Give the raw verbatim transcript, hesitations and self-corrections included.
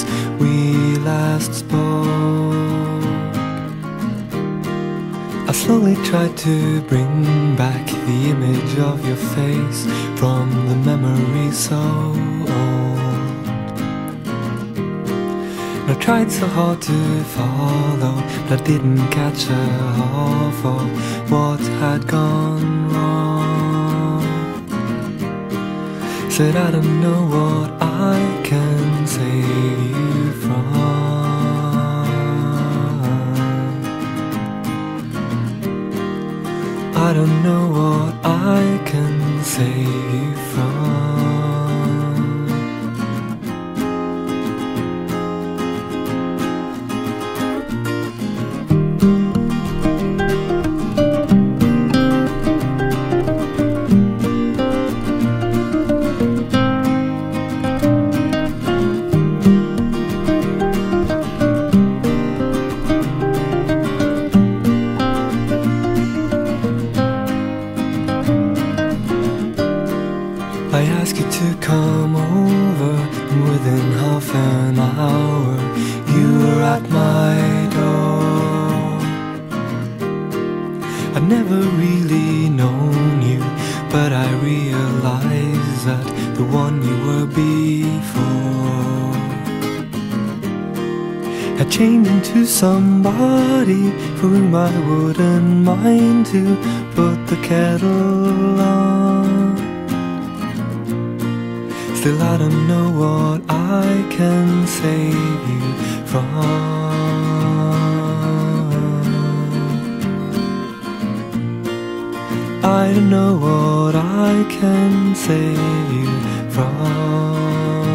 since we last spoke. I slowly tried to bring back the image of your face from the memory so old. I tried so hard to follow, but I didn't catch a half of what had gone wrong. Said I don't know what I can save you from. I don't know what I can save you from. I asked you to come over, and within half an hour you were at my door. I'd never really known you, but I realized that the one you were before had changed into somebody for whom I wouldn't mind to put the kettle on. Still I don't know what I can save you from. I don't know what I can save you from.